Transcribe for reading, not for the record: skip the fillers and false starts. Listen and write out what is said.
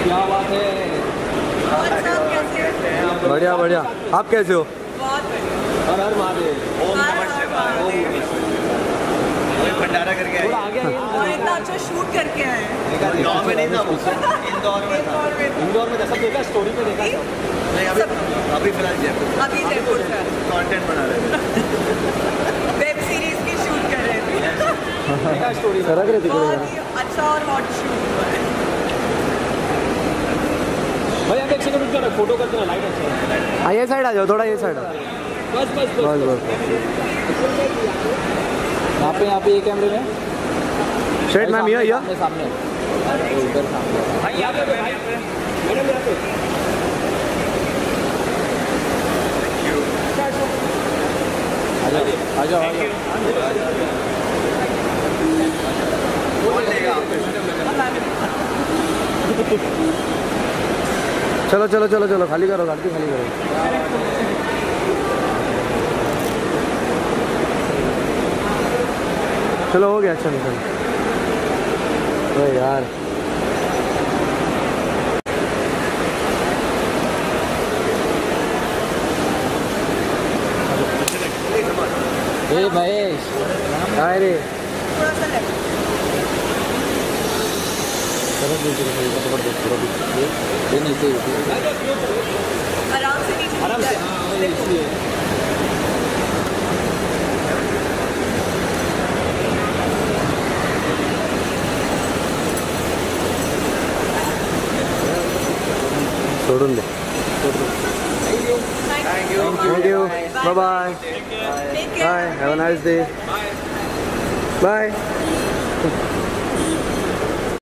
क्या बात है। बढ़िया बढ़िया। आप कैसे हो? बहुत बढ़िया। हर हर महादेव। ओम नमः शिवाय। भंडारा करके आए। और इतना अच्छा शूट करके आए हैं। गाँव में नहीं था वो, इंदौर में था। इंदौर में जैसा देखा स्टोरी पे देखा था। नहीं अभी फिलहाल जयपुर। अभी जयपुर का कंटेंट बना रहे थे। वेब सीरीज की शूट कर रहे थे। देखा स्टोरी सरक रहे थे बहुत ही अच्छा और हॉट शूट हुआ है। भाई आप एक सेकंड रुक जाओ, फोटो करते ना, लाइट अच्छा है। हाँ ये साइड आ जाओ, थोड़ा ये साइड आओ। बस बस बस बस यहाँ पे ये कैमरे में स्ट्रेट मैम ये सामने सामने उधर सामने भाई यहाँ पे मैडम यहाँ पे आ जाओ चलो चलो चलो चलो, खाली करो, गाड़ी खाली करो। चलो हो गया, चलो चलो। अरे यार ए महेश काय रे, थोड़ा सा लेफ्ट। ये नीचे आराम से नीचे आराम से। हाँ इसलिए छोड़ून दे। Thank you, bye bye, Take care. Bye, have a nice day, bye.